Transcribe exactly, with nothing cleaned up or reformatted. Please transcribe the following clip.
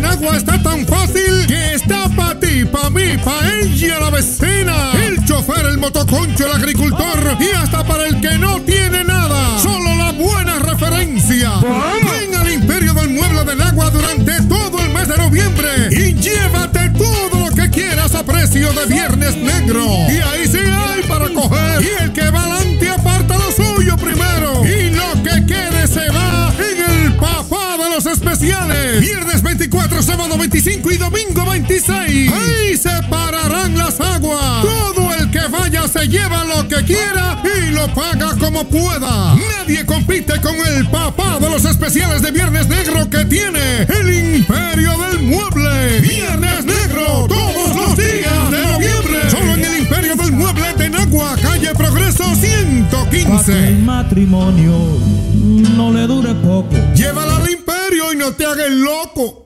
Nagua está tan fácil que está pa' ti, pa' mí, pa' ella, la vecina, el chofer, el motoconcho, el agricultor y hasta para el que no tiene nada. Solo la buena referencia. Ven al Imperio del Mueble de Nagua durante todo el mes de noviembre y llévate todo lo que quieras a precio de Viernes Negro. Y ahí sí hay para coger. Y el que va adelante aparta lo suyo primero. Y lo que quede se va en el papá de los especiales. Viernes veinticuatro, sábado veinticinco y domingo veintiséis. Ahí se pararán las aguas. Todo el que vaya se lleva lo que quiera y lo paga como pueda. Nadie compite con el papá de los especiales de Viernes Negro que tiene el Imperio del Mueble. Viernes Negro, todos los días de noviembre. Solo en el Imperio del Mueble de Nagua, calle Progreso ciento quince. El matrimonio no le dure poco. Llévala al Imperio y no te hagas loco.